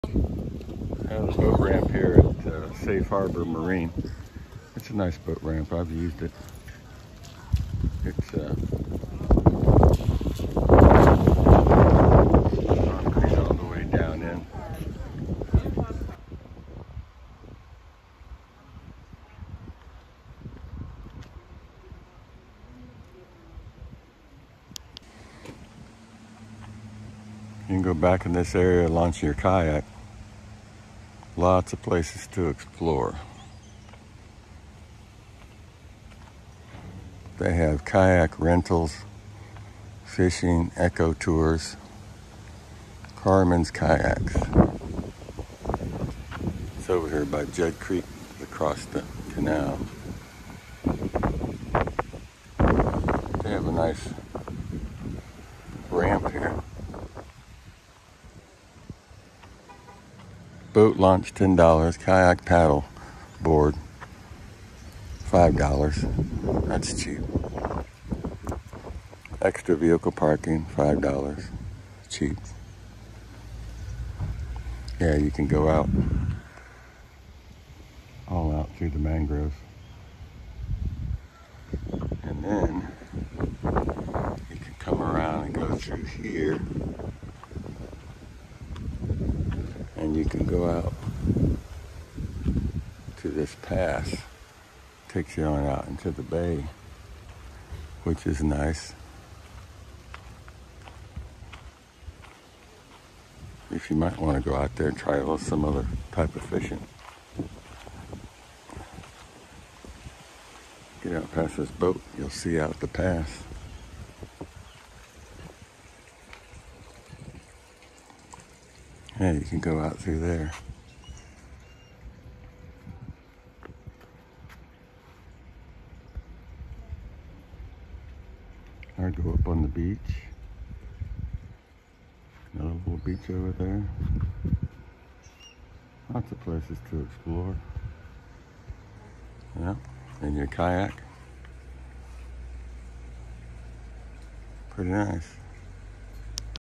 I have a boat ramp here at Safe Harbor Marine. It's a nice boat ramp. I've used it. It's concrete all the way down in. You can go back in this area, launch your kayak. Lots of places to explore. They have kayak rentals, fishing, eco tours, Carmen's Kayaks. It's over here by Judd Creek, across the canal. They have a nice ramp here. Boat launch $10, kayak paddle board $5. That's cheap. Extra vehicle parking $5. Cheap. Yeah, you can go out, all out through the mangroves. And then you can come around and go through here. And you can go out to this pass. Takes you on out into the bay, which is nice. If you might want to go out there and try some other type of fishing. Get out past this boat, you'll see out the pass. Yeah, you can go out through there. Or go up on the beach. Another little beach over there. Lots of places to explore. Yeah, in your kayak. Pretty nice.